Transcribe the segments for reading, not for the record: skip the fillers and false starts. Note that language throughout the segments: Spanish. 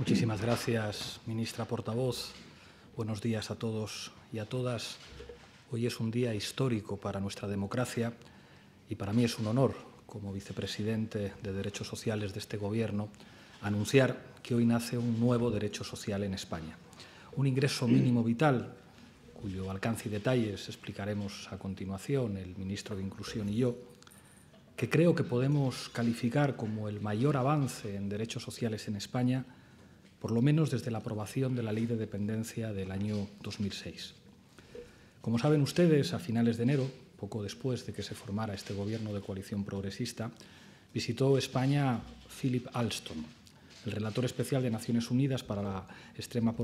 Muchísimas gracias, ministra portavoz. Buenos días a todos y a todas. Hoy es un día histórico para nuestra democracia y para mí es un honor, como vicepresidente de Derechos Sociales de este Gobierno, anunciar que hoy nace un nuevo derecho social en España. Un ingreso mínimo vital, cuyo alcance y detalles explicaremos a continuación el ministro de Inclusión y yo, que creo que podemos calificar como el mayor avance en derechos sociales en España, por lo menos desde la aprobación de la Ley de Dependencia del año 2006. Como saben ustedes, a finales de enero, poco después de que se formara este Gobierno de coalición progresista, visitó España Philip Alston, el relator especial de Naciones Unidas para la extrema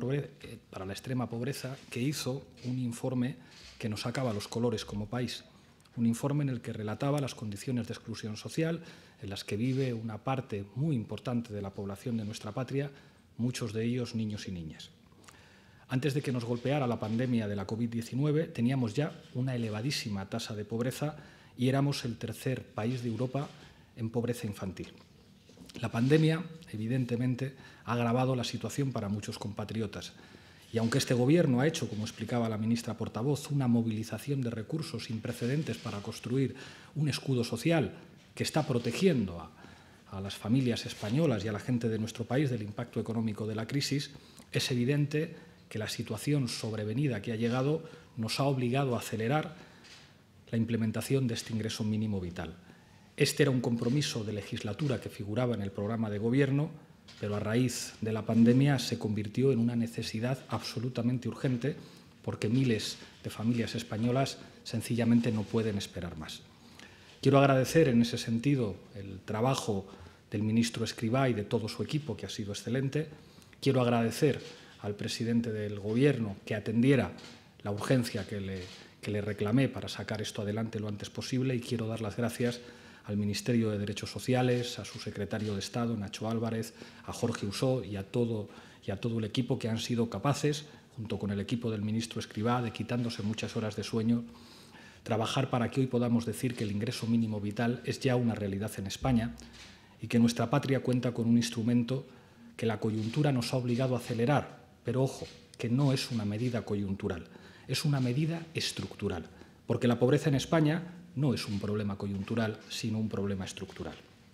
pobreza, que hizo un informe que nos sacaba los colores como país. Un informe en el que relataba las condiciones de exclusión social en las que vive una parte muy importante de la población de nuestra patria, muchos de ellos niños y niñas. Antes de que nos golpeara la pandemia de la COVID-19, teníamos ya una elevadísima tasa de pobreza y éramos el tercer país de Europa en pobreza infantil. La pandemia, evidentemente, ha agravado la situación para muchos compatriotas. Y aunque este Gobierno ha hecho, como explicaba la ministra portavoz, una movilización de recursos sin precedentes para construir un escudo social que está protegiendo a las familias españolas y a la gente de nuestro país del impacto económico de la crisis, es evidente que la situación sobrevenida que ha llegado nos ha obligado a acelerar la implementación de este ingreso mínimo vital. Este era un compromiso de legislatura que figuraba en el programa de Gobierno, pero a raíz de la pandemia se convirtió en una necesidad absolutamente urgente porque miles de familias españolas sencillamente no pueden esperar más. Quiero agradecer en ese sentido el trabajo del ministro Escrivá y de todo su equipo, que ha sido excelente. Quiero agradecer al presidente del Gobierno que atendiera la urgencia que le reclamé para sacar esto adelante lo antes posible, y quiero dar las gracias al Ministerio de Derechos Sociales, a su secretario de Estado, Nacho Álvarez, a Jorge Usó y a todo el equipo que han sido capaces, junto con el equipo del ministro Escrivá, de, quitándose muchas horas de sueño, trabajar para que hoy podamos decir que el ingreso mínimo vital es ya una realidad en España y que nuestra patria cuenta con un instrumento que la coyuntura nos ha obligado a acelerar, pero ojo, que no es una medida coyuntural, es una medida estructural, porque la pobreza en España no es un problema coyuntural, sino un problema estructural.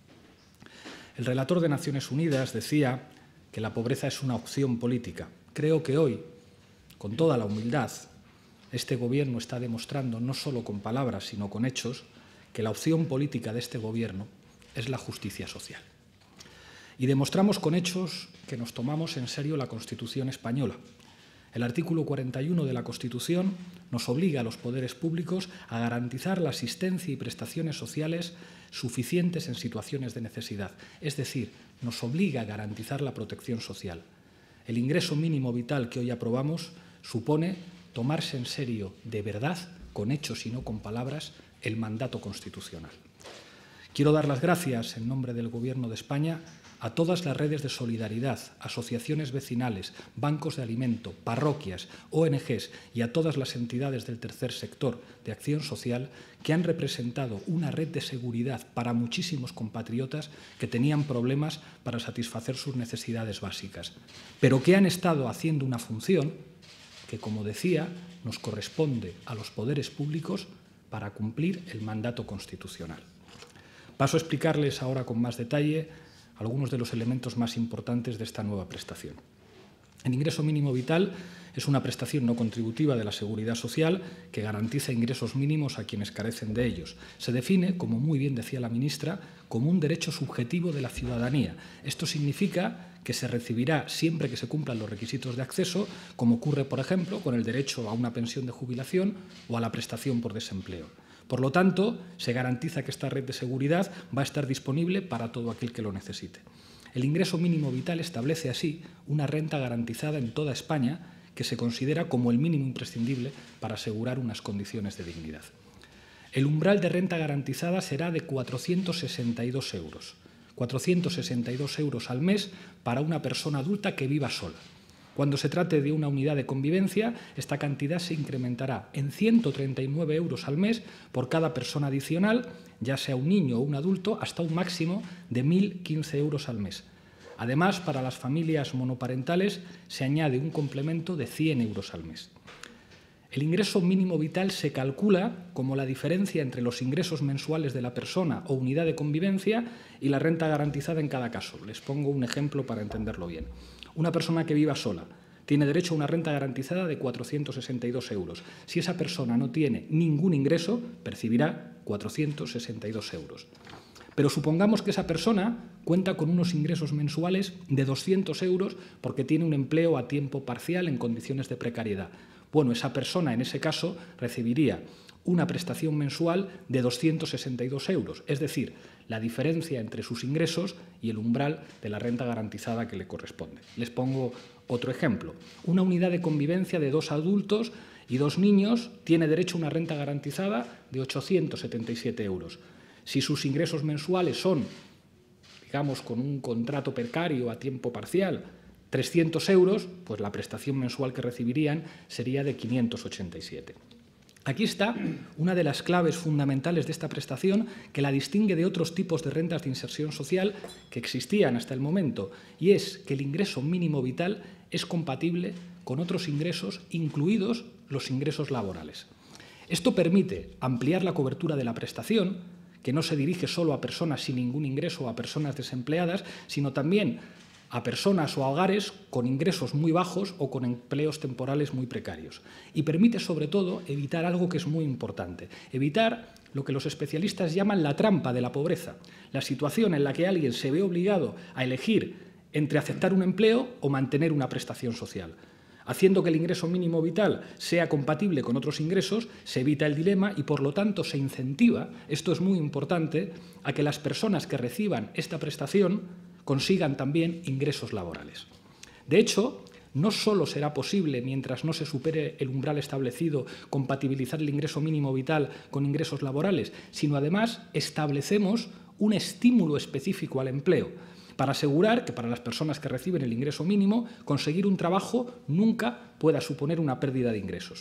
El relator de Naciones Unidas decía que la pobreza es una opción política. Creo que hoy, con toda la humildad, este Gobierno está demostrando, no solo con palabras, sino con hechos, que la opción política de este Gobierno es la justicia social. Y demostramos con hechos que nos tomamos en serio la Constitución española. El artículo 41 de la Constitución nos obliga a los poderes públicos a garantizar la asistencia y prestaciones sociales suficientes en situaciones de necesidad. Es decir, nos obliga a garantizar la protección social. El ingreso mínimo vital que hoy aprobamos supone tomarse en serio, de verdad, con hechos y no con palabras, el mandato constitucional. Quiero dar las gracias, en nombre del Gobierno de España, a todas las redes de solidaridad, asociaciones vecinales, bancos de alimento, parroquias, ONGs y a todas las entidades del tercer sector de acción social que han representado una red de seguridad para muchísimos compatriotas que tenían problemas para satisfacer sus necesidades básicas, pero que han estado haciendo una función que, como decía, nos corresponde a los poderes públicos para cumplir el mandato constitucional. Paso a explicarles ahora con más detalle algunos de los elementos más importantes de esta nueva prestación. El ingreso mínimo vital es una prestación no contributiva de la Seguridad Social que garantiza ingresos mínimos a quienes carecen de ellos. Se define, como muy bien decía la ministra, como un derecho subjetivo de la ciudadanía. Esto significa que se recibirá siempre que se cumplan los requisitos de acceso, como ocurre, por ejemplo, con el derecho a una pensión de jubilación o a la prestación por desempleo. Por lo tanto, se garantiza que esta red de seguridad va a estar disponible para todo aquel que lo necesite. El ingreso mínimo vital establece así una renta garantizada en toda España que se considera como el mínimo imprescindible para asegurar unas condiciones de dignidad. El umbral de renta garantizada será de 462 euros. 462 euros al mes para una persona adulta que viva sola. Cuando se trate de una unidad de convivencia, esta cantidad se incrementará en 139 euros al mes por cada persona adicional, ya sea un niño o un adulto, hasta un máximo de 1.015 euros al mes. Además, para las familias monoparentales se añade un complemento de 100 euros al mes. El ingreso mínimo vital se calcula como la diferencia entre los ingresos mensuales de la persona o unidad de convivencia y la renta garantizada en cada caso. Les pongo un ejemplo para entenderlo bien. Una persona que viva sola tiene derecho a una renta garantizada de 462 euros. Si esa persona no tiene ningún ingreso, percibirá 462 euros. Pero supongamos que esa persona cuenta con unos ingresos mensuales de 200 euros porque tiene un empleo a tiempo parcial en condiciones de precariedad. Bueno, esa persona en ese caso recibiría una prestación mensual de 262 euros, es decir, la diferencia entre sus ingresos y el umbral de la renta garantizada que le corresponde. Les pongo otro ejemplo. Una unidad de convivencia de 2 adultos y 2 niños tiene derecho a una renta garantizada de 877 euros. Si sus ingresos mensuales son, digamos, con un contrato precario a tiempo parcial, 300 euros, pues la prestación mensual que recibirían sería de 587. Aquí está una de las claves fundamentales de esta prestación que la distingue de otros tipos de rentas de inserción social que existían hasta el momento, y es que el ingreso mínimo vital es compatible con otros ingresos, incluidos los ingresos laborales. Esto permite ampliar la cobertura de la prestación, que no se dirige solo a personas sin ningún ingreso o a personas desempleadas, sino también a personas o a hogares con ingresos muy bajos o con empleos temporales muy precarios. Y permite, sobre todo, evitar algo que es muy importante, evitar lo que los especialistas llaman la trampa de la pobreza, la situación en la que alguien se ve obligado a elegir entre aceptar un empleo o mantener una prestación social. Haciendo que el ingreso mínimo vital sea compatible con otros ingresos, se evita el dilema y, por lo tanto, se incentiva, esto es muy importante, a que las personas que reciban esta prestación consigan también ingresos laborales. De hecho, no solo será posible, mientras no se supere el umbral establecido, compatibilizar el ingreso mínimo vital con ingresos laborales, sino además establecemos un estímulo específico al empleo, para asegurar que para las personas que reciben el ingreso mínimo, conseguir un trabajo nunca pueda suponer una pérdida de ingresos.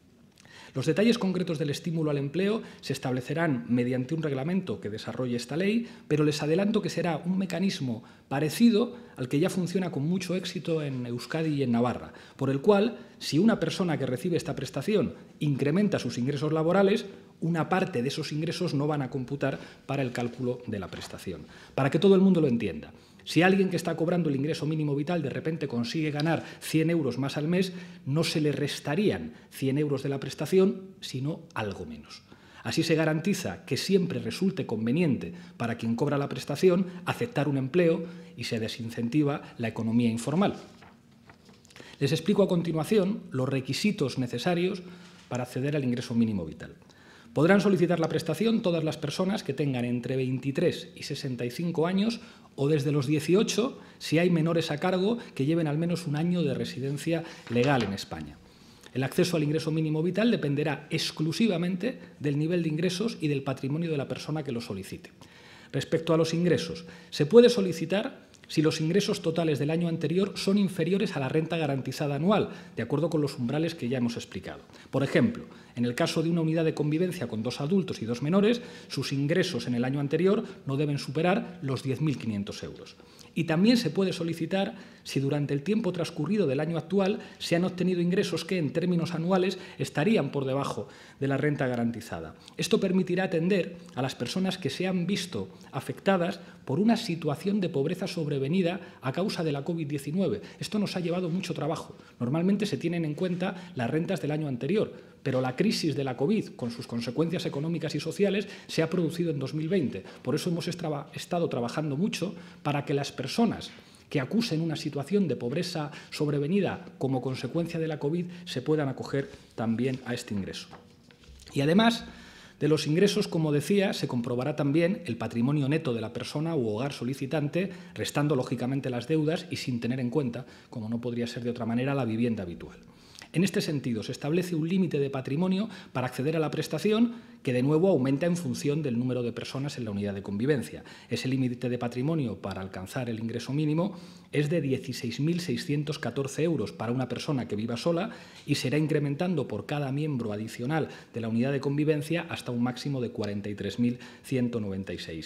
Los detalles concretos del estímulo al empleo se establecerán mediante un reglamento que desarrolle esta ley, pero les adelanto que será un mecanismo parecido al que ya funciona con mucho éxito en Euskadi y en Navarra, por el cual, si una persona que recibe esta prestación incrementa sus ingresos laborales, una parte de esos ingresos no van a computar para el cálculo de la prestación. Para que todo el mundo lo entienda, si alguien que está cobrando el ingreso mínimo vital de repente consigue ganar 100 euros más al mes, no se le restarían 100 euros de la prestación, sino algo menos. Así se garantiza que siempre resulte conveniente para quien cobra la prestación aceptar un empleo y se desincentiva la economía informal. Les explico a continuación los requisitos necesarios para acceder al ingreso mínimo vital. Podrán solicitar la prestación todas las personas que tengan entre 23 y 65 años o desde los 18 si hay menores a cargo que lleven al menos un año de residencia legal en España. El acceso al ingreso mínimo vital dependerá exclusivamente del nivel de ingresos y del patrimonio de la persona que lo solicite. Respecto a los ingresos, se puede solicitar si los ingresos totales del año anterior son inferiores a la renta garantizada anual, de acuerdo con los umbrales que ya hemos explicado. Por ejemplo, en el caso de una unidad de convivencia con 2 adultos y 2 menores, sus ingresos en el año anterior no deben superar los 10.500 euros. Y también se puede solicitar si durante el tiempo transcurrido del año actual se han obtenido ingresos que en términos anuales estarían por debajo de la renta garantizada. Esto permitirá atender a las personas que se han visto afectadas por una situación de pobreza sobrevenida a causa de la COVID-19. Esto nos ha llevado mucho trabajo. Normalmente se tienen en cuenta las rentas del año anterior, pero la crisis de la COVID, con sus consecuencias económicas y sociales, se ha producido en 2020. Por eso hemos estado trabajando mucho para que las personas que acusen una situación de pobreza sobrevenida como consecuencia de la COVID se puedan acoger también a este ingreso. Y además de los ingresos, como decía, se comprobará también el patrimonio neto de la persona u hogar solicitante, restando lógicamente las deudas y sin tener en cuenta, como no podría ser de otra manera, la vivienda habitual. En este sentido, se establece un límite de patrimonio para acceder a la prestación que, de nuevo, aumenta en función del número de personas en la unidad de convivencia. Ese límite de patrimonio para alcanzar el ingreso mínimo es de 16.614 euros para una persona que viva sola y será incrementando por cada miembro adicional de la unidad de convivencia hasta un máximo de 43.196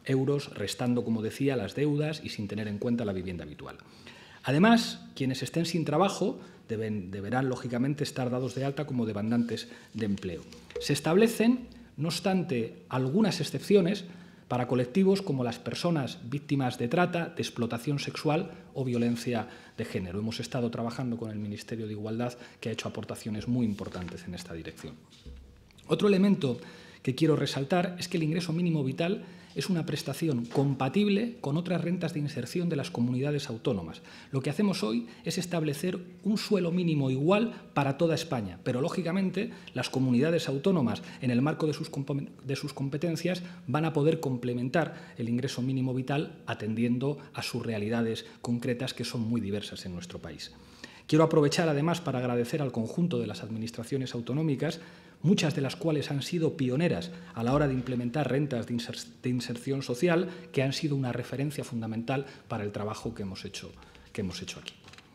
euros, restando, como decía, las deudas y sin tener en cuenta la vivienda habitual. Además, quienes estén sin trabajo deberán, lógicamente, estar dados de alta como demandantes de empleo. Se establecen, no obstante, algunas excepciones para colectivos como las personas víctimas de trata, de explotación sexual o violencia de género. Hemos estado trabajando con el Ministerio de Igualdad, que ha hecho aportaciones muy importantes en esta dirección. Otro elemento que quiero resaltar es que el ingreso mínimo vital es una prestación compatible con otras rentas de inserción de las comunidades autónomas. Lo que hacemos hoy es establecer un suelo mínimo igual para toda España, pero lógicamente las comunidades autónomas, en el marco de sus competencias, van a poder complementar el ingreso mínimo vital atendiendo a sus realidades concretas, que son muy diversas en nuestro país. Quiero aprovechar, además, para agradecer al conjunto de las administraciones autonómicas, muchas de las cuales han sido pioneras a la hora de implementar rentas de inserción social, que han sido una referencia fundamental para el trabajo que hemos hecho aquí.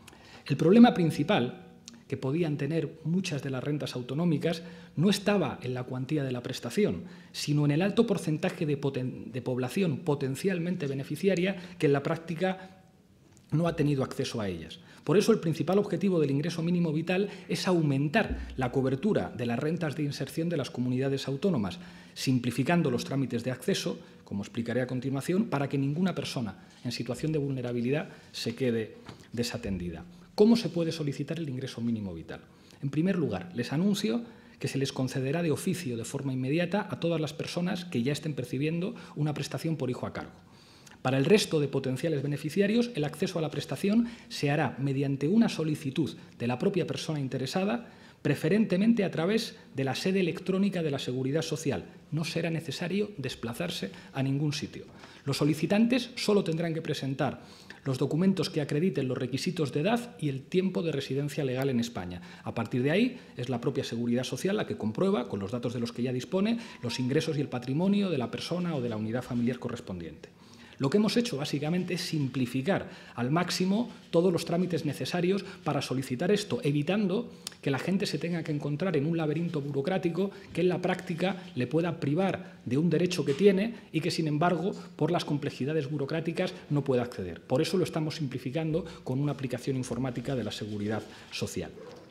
El problema principal que podían tener muchas de las rentas autonómicas no estaba en la cuantía de la prestación, sino en el alto porcentaje de población potencialmente beneficiaria que en la práctica no ha tenido acceso a ellas. Por eso, el principal objetivo del ingreso mínimo vital es aumentar la cobertura de las rentas de inserción de las comunidades autónomas, simplificando los trámites de acceso, como explicaré a continuación, para que ninguna persona en situación de vulnerabilidad se quede desatendida. ¿Cómo se puede solicitar el ingreso mínimo vital? En primer lugar, les anuncio que se les concederá de oficio, de forma inmediata, a todas las personas que ya estén percibiendo una prestación por hijo a cargo. Para el resto de potenciales beneficiarios, el acceso a la prestación se hará mediante una solicitud de la propia persona interesada, preferentemente a través de la sede electrónica de la Seguridad Social. No será necesario desplazarse a ningún sitio. Los solicitantes solo tendrán que presentar los documentos que acrediten los requisitos de edad y el tiempo de residencia legal en España. A partir de ahí, es la propia Seguridad Social la que comprueba, con los datos de los que ya dispone, los ingresos y el patrimonio de la persona o de la unidad familiar correspondiente. Lo que hemos hecho, básicamente, es simplificar al máximo todos los trámites necesarios para solicitar esto, evitando que la gente se tenga que encontrar en un laberinto burocrático que en la práctica le pueda privar de un derecho que tiene y que, sin embargo, por las complejidades burocráticas no pueda acceder. Por eso lo estamos simplificando con una aplicación informática de la Seguridad Social.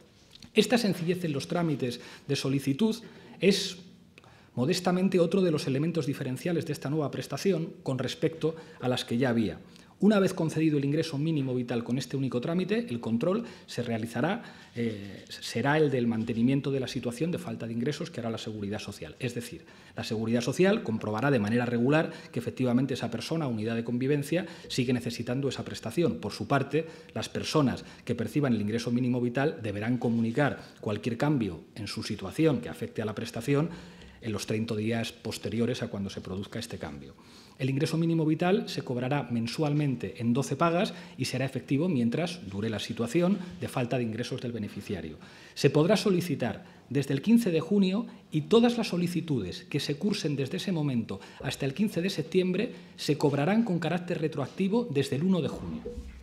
Esta sencillez en los trámites de solicitud es modestamente otro de los elementos diferenciales de esta nueva prestación con respecto a las que ya había. Una vez concedido el ingreso mínimo vital con este único trámite, el control será el del mantenimiento de la situación de falta de ingresos que hará la Seguridad Social. Es decir, la Seguridad Social comprobará de manera regular que efectivamente esa persona, unidad de convivencia, sigue necesitando esa prestación. Por su parte, las personas que perciban el ingreso mínimo vital deberán comunicar cualquier cambio en su situación que afecte a la prestación en los 30 días posteriores a cuando se produzca este cambio. El ingreso mínimo vital se cobrará mensualmente en 12 pagas y será efectivo mientras dure la situación de falta de ingresos del beneficiario. Se podrá solicitar desde el 15 de junio y todas las solicitudes que se cursen desde ese momento hasta el 15 de septiembre se cobrarán con carácter retroactivo desde el 1 de junio.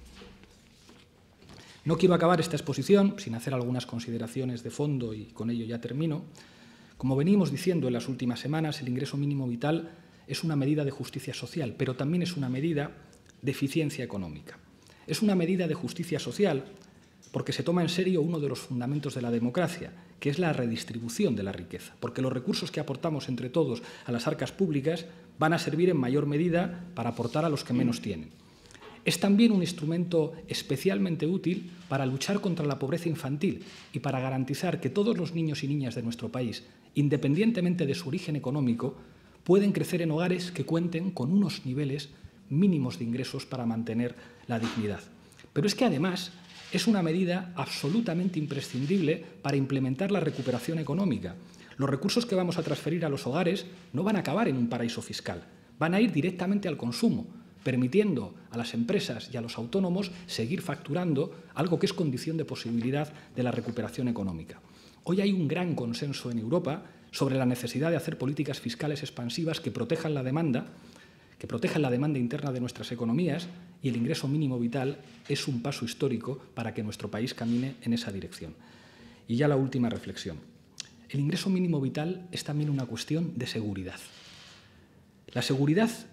No quiero acabar esta exposición sin hacer algunas consideraciones de fondo y con ello ya termino. Como venimos diciendo en las últimas semanas, el ingreso mínimo vital es una medida de justicia social, pero también es una medida de eficiencia económica. Es una medida de justicia social porque se toma en serio uno de los fundamentos de la democracia, que es la redistribución de la riqueza, porque los recursos que aportamos entre todos a las arcas públicas van a servir en mayor medida para aportar a los que menos tienen. Es también un instrumento especialmente útil para luchar contra la pobreza infantil y para garantizar que todos los niños y niñas de nuestro país, independientemente de su origen económico, pueden crecer en hogares que cuenten con unos niveles mínimos de ingresos para mantener la dignidad. Pero es que, además, es una medida absolutamente imprescindible para implementar la recuperación económica. Los recursos que vamos a transferir a los hogares no van a acabar en un paraíso fiscal, van a ir directamente al consumo, permitiendo a las empresas y a los autónomos seguir facturando, algo que es condición de posibilidad de la recuperación económica. Hoy hay un gran consenso en Europa sobre la necesidad de hacer políticas fiscales expansivas que protejan la demanda interna de nuestras economías, y el ingreso mínimo vital es un paso histórico para que nuestro país camine en esa dirección. Y ya la última reflexión. El ingreso mínimo vital es también una cuestión de seguridad. La seguridad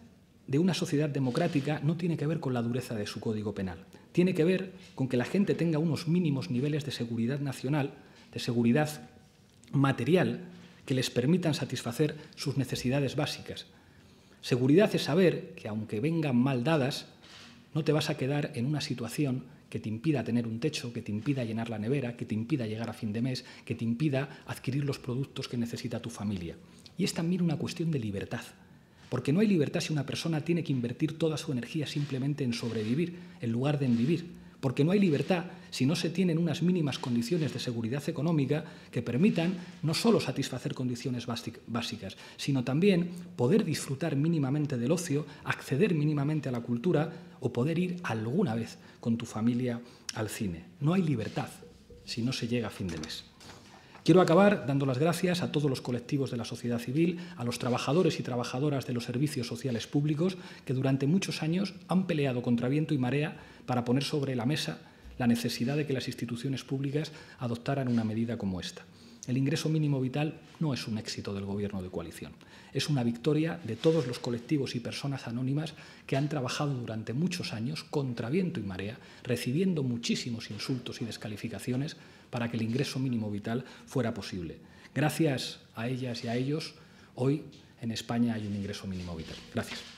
de una sociedad democrática no tiene que ver con la dureza de su código penal. Tiene que ver con que la gente tenga unos mínimos niveles de seguridad nacional, de seguridad material, que les permitan satisfacer sus necesidades básicas. Seguridad es saber que, aunque vengan mal dadas, no te vas a quedar en una situación que te impida tener un techo, que te impida llenar la nevera, que te impida llegar a fin de mes, que te impida adquirir los productos que necesita tu familia. Y es también una cuestión de libertad, porque no hay libertad si una persona tiene que invertir toda su energía simplemente en sobrevivir, en lugar de en vivir. Porque no hay libertad si no se tienen unas mínimas condiciones de seguridad económica que permitan no solo satisfacer condiciones básicas, sino también poder disfrutar mínimamente del ocio, acceder mínimamente a la cultura o poder ir alguna vez con tu familia al cine. No hay libertad si no se llega a fin de mes. Quiero acabar dando las gracias a todos los colectivos de la sociedad civil, a los trabajadores y trabajadoras de los servicios sociales públicos que durante muchos años han peleado contra viento y marea para poner sobre la mesa la necesidad de que las instituciones públicas adoptaran una medida como esta. El ingreso mínimo vital no es un éxito del Gobierno de coalición, es una victoria de todos los colectivos y personas anónimas que han trabajado durante muchos años contra viento y marea, recibiendo muchísimos insultos y descalificaciones para que el ingreso mínimo vital fuera posible. Gracias a ellas y a ellos, hoy en España hay un ingreso mínimo vital. Gracias.